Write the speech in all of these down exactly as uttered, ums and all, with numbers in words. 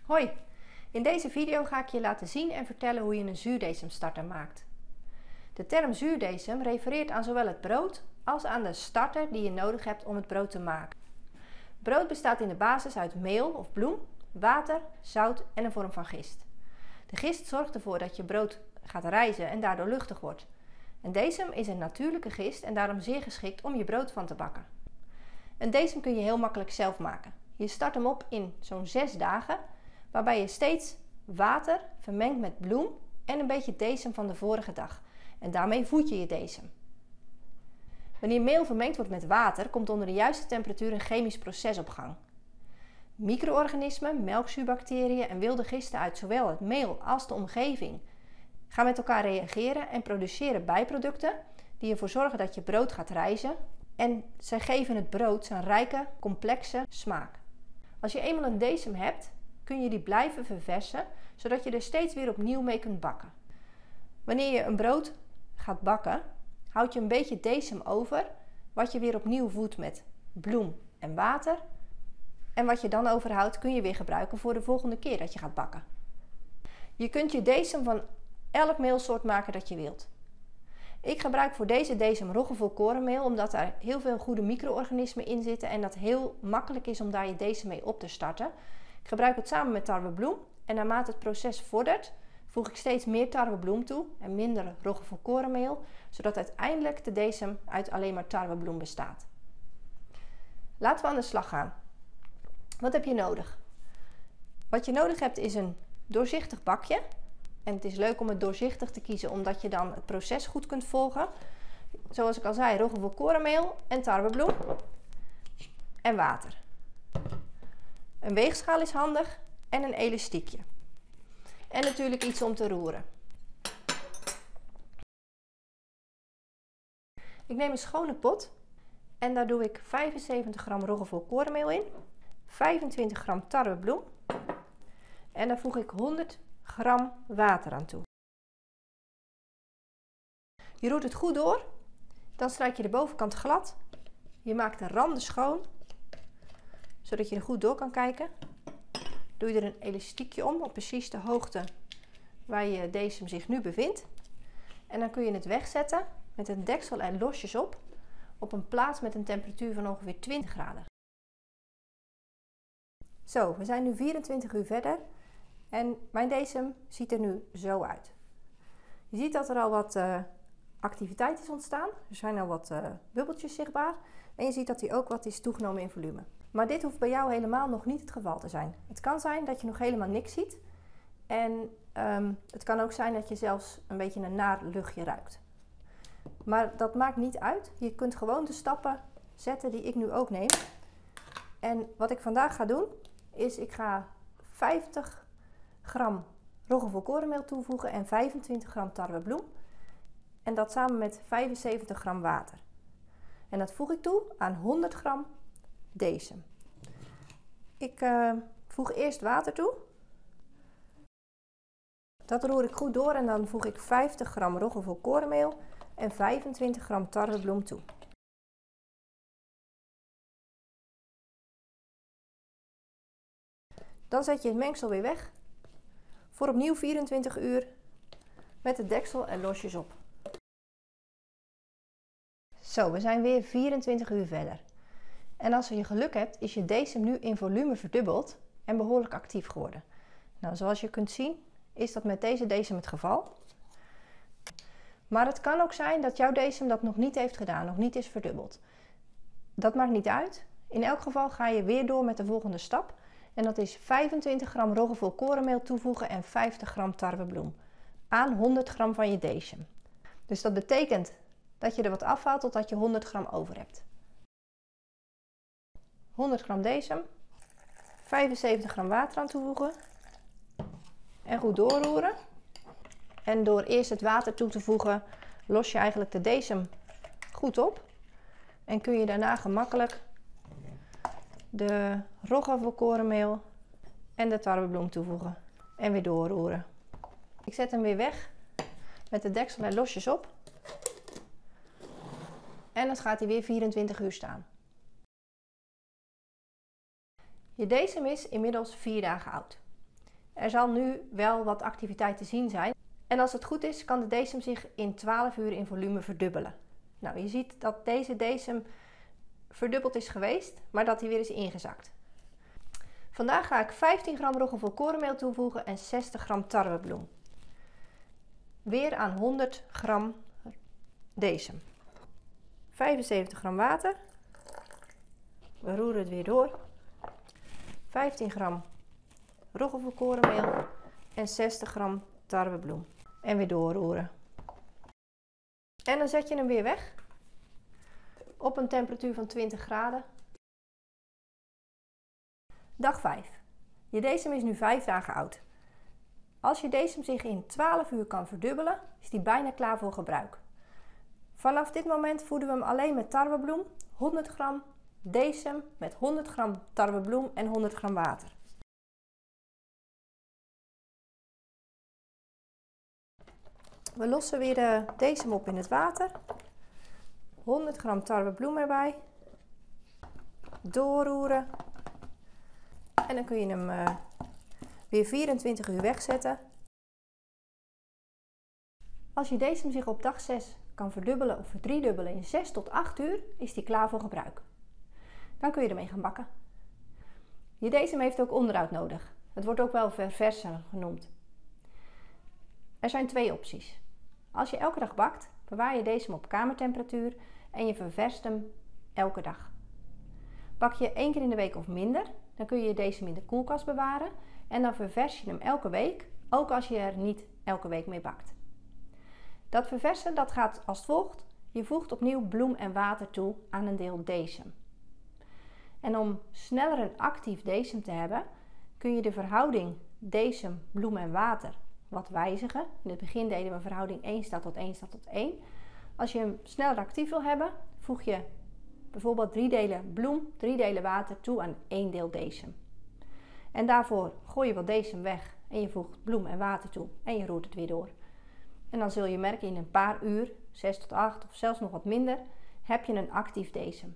Hoi, in deze video ga ik je laten zien en vertellen hoe je een zuurdesem-starter maakt. De term zuurdesem refereert aan zowel het brood als aan de starter die je nodig hebt om het brood te maken. Brood bestaat in de basis uit meel of bloem, water, zout en een vorm van gist. De gist zorgt ervoor dat je brood gaat rijzen en daardoor luchtig wordt. Een desem is een natuurlijke gist en daarom zeer geschikt om je brood van te bakken. Een desem kun je heel makkelijk zelf maken. Je start hem op in zo'n zes dagen, waarbij je steeds water vermengt met bloem en een beetje desem van de vorige dag. En daarmee voed je je desem. Wanneer meel vermengd wordt met water, komt onder de juiste temperatuur een chemisch proces op gang. Micro-organismen, melkzuurbacteriën en wilde gisten uit zowel het meel als de omgeving gaan met elkaar reageren en produceren bijproducten die ervoor zorgen dat je brood gaat rijzen. En zij geven het brood zijn rijke, complexe smaak. Als je eenmaal een desem hebt, kun je die blijven verversen, zodat je er steeds weer opnieuw mee kunt bakken. Wanneer je een brood gaat bakken, houd je een beetje desem over, wat je weer opnieuw voedt met bloem en water. En wat je dan overhoudt, kun je weer gebruiken voor de volgende keer dat je gaat bakken. Je kunt je desem van elk meelsoort maken dat je wilt. Ik gebruik voor deze desem roggevolkorenmeel, omdat er heel veel goede micro-organismen in zitten en dat heel makkelijk is om daar je desem mee op te starten. Ik gebruik het samen met tarwebloem en naarmate het proces vordert, voeg ik steeds meer tarwebloem toe en minder roggevolkorenmeel, zodat uiteindelijk de desem uit alleen maar tarwebloem bestaat. Laten we aan de slag gaan. Wat heb je nodig? Wat je nodig hebt is een doorzichtig bakje. En het is leuk om het doorzichtig te kiezen, omdat je dan het proces goed kunt volgen. Zoals ik al zei, roggevolkorenmeel en tarwebloem. En water. Een weegschaal is handig en een elastiekje. En natuurlijk iets om te roeren. Ik neem een schone pot en daar doe ik vijfenzeventig gram roggevolkorenmeel in. vijfentwintig gram tarwebloem. En daar voeg ik honderd gram water aan toe. Je roert het goed door, dan strijk je de bovenkant glad. Je maakt de randen schoon, zodat je er goed door kan kijken. Doe je er een elastiekje om, op precies de hoogte waar je desem zich nu bevindt. En dan kun je het wegzetten met een deksel en losjes op, op een plaats met een temperatuur van ongeveer twintig graden. Zo, we zijn nu vierentwintig uur verder. En mijn desem ziet er nu zo uit. Je ziet dat er al wat uh, activiteit is ontstaan. Er zijn al wat uh, bubbeltjes zichtbaar. En je ziet dat hij ook wat is toegenomen in volume. Maar dit hoeft bij jou helemaal nog niet het geval te zijn. Het kan zijn dat je nog helemaal niks ziet. En um, het kan ook zijn dat je zelfs een beetje een naar luchtje ruikt. Maar dat maakt niet uit. Je kunt gewoon de stappen zetten die ik nu ook neem. En wat ik vandaag ga doen, is ik ga vijftig gram roggevolkorenmeel toevoegen en vijfentwintig gram tarwebloem. En dat samen met vijfenzeventig gram water. En dat voeg ik toe aan honderd gram desem. Ik uh, voeg eerst water toe. Dat roer ik goed door en dan voeg ik vijftig gram roggevolkorenmeel en vijfentwintig gram tarwebloem toe. Dan zet je het mengsel weer weg voor opnieuw vierentwintig uur met het deksel en losjes op. Zo, we zijn weer vierentwintig uur verder. En als je geluk hebt, is je desem nu in volume verdubbeld en behoorlijk actief geworden. Nou, zoals je kunt zien, is dat met deze desem het geval. Maar het kan ook zijn dat jouw desem dat nog niet heeft gedaan, nog niet is verdubbeld. Dat maakt niet uit. In elk geval ga je weer door met de volgende stap. En dat is vijfentwintig gram roggevolkorenmeel toevoegen en vijftig gram tarwebloem aan honderd gram van je desem. Dus dat betekent dat je er wat afhaalt totdat je honderd gram over hebt. honderd gram desem, vijfenzeventig gram water aan toevoegen en goed doorroeren. En door eerst het water toe te voegen, los je eigenlijk de desem goed op en kun je daarna gemakkelijk de roggevolkorenmeel en de tarwebloem toevoegen en weer doorroeren. Ik zet hem weer weg met de deksel en losjes op. En dan gaat hij weer vierentwintig uur staan. Je desem is inmiddels vier dagen oud. Er zal nu wel wat activiteit te zien zijn. En als het goed is, kan de decem zich in twaalf uur in volume verdubbelen. Nou, je ziet dat deze decem verdubbeld is geweest, maar dat hij weer is ingezakt. Vandaag ga ik vijftien gram roggevolkorenmeel toevoegen en zestig gram tarwebloem. Weer aan honderd gram decem. vijfenzeventig gram water. We roeren het weer door. vijftien gram roggevolkorenmeel en zestig gram tarwebloem. En weer doorroeren. En dan zet je hem weer weg. Op een temperatuur van twintig graden. Dag vijf. Je decem is nu vijf dagen oud. Als je decem zich in twaalf uur kan verdubbelen, is die bijna klaar voor gebruik. Vanaf dit moment voeden we hem alleen met tarwebloem, honderd gram, decem met honderd gram tarwebloem en honderd gram water. We lossen weer de decem op in het water. honderd gram tarwebloem erbij. Doorroeren. En dan kun je hem uh, weer vierentwintig uur wegzetten. Als je decem zich op dag zes kan verdubbelen of verdriedubbelen in zes tot acht uur, is die klaar voor gebruik. Dan kun je ermee gaan bakken. Je decem heeft ook onderhoud nodig. Het wordt ook wel verversen genoemd. Er zijn twee opties. Als je elke dag bakt, bewaar je decem op kamertemperatuur en je ververst hem elke dag. Bak je één keer in de week of minder, dan kun je je decem in de koelkast bewaren en dan ververs je hem elke week, ook als je er niet elke week mee bakt. Dat verversen dat gaat als volgt. Je voegt opnieuw bloem en water toe aan een deel decem. En om sneller een actief decem te hebben, kun je de verhouding decem, bloem en water wat wijzigen. In het begin deden we verhouding één staat tot één staat tot één. Als je hem sneller actief wil hebben, voeg je bijvoorbeeld drie delen bloem, drie delen water toe aan één deel decem. En daarvoor gooi je wat decem weg en je voegt bloem en water toe en je roert het weer door. En dan zul je merken in een paar uur, zes tot acht of zelfs nog wat minder, heb je een actief decem.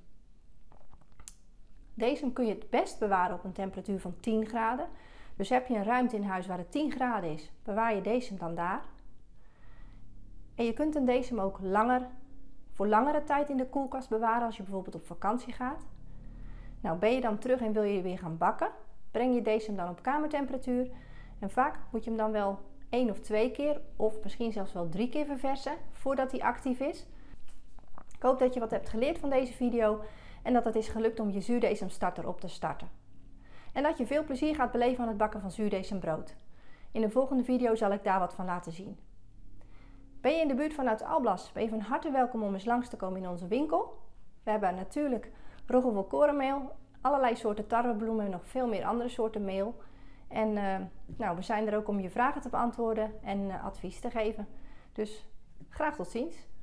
Decem kun je het best bewaren op een temperatuur van tien graden. Dus heb je een ruimte in huis waar het tien graden is, bewaar je decem dan daar. En je kunt een decem ook langer, voor langere tijd in de koelkast bewaren als je bijvoorbeeld op vakantie gaat. Nou, ben je dan terug en wil je weer gaan bakken, breng je decem dan op kamertemperatuur. En vaak moet je hem dan wel één of twee keer of misschien zelfs wel drie keer verversen voordat hij actief is. Ik hoop dat je wat hebt geleerd van deze video en dat het is gelukt om je zuurdecemstarter op te starten. En dat je veel plezier gaat beleven aan het bakken van zuurdecembrood. In de volgende video zal ik daar wat van laten zien. Ben je in de buurt vanuit Alblas, ben je van harte welkom om eens langs te komen in onze winkel. We hebben natuurlijk roggevolkorenmeel, allerlei soorten tarwebloemen en nog veel meer andere soorten meel. En uh, nou, we zijn er ook om je vragen te beantwoorden en uh, advies te geven. Dus graag tot ziens.